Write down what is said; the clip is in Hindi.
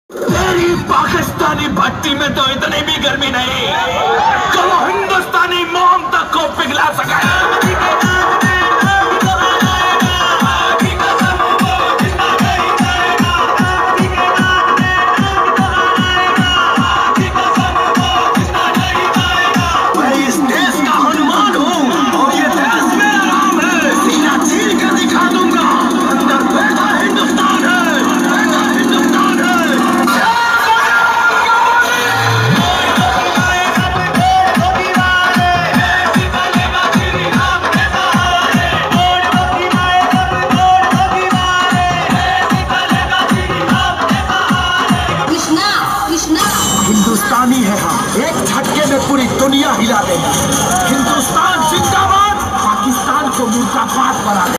तेरी पाकिस्तानी भट्टी में तो इतनी भी गर्मी नहीं जो वो हिंदुस्तानी मोम तक को पिघला सके। हिंदुस्तानी है हम, एक झटके में पूरी दुनिया हिला देंगे। हिंदुस्तान जिंदाबाद, पाकिस्तान को मुर्दाबाद बना देंगे।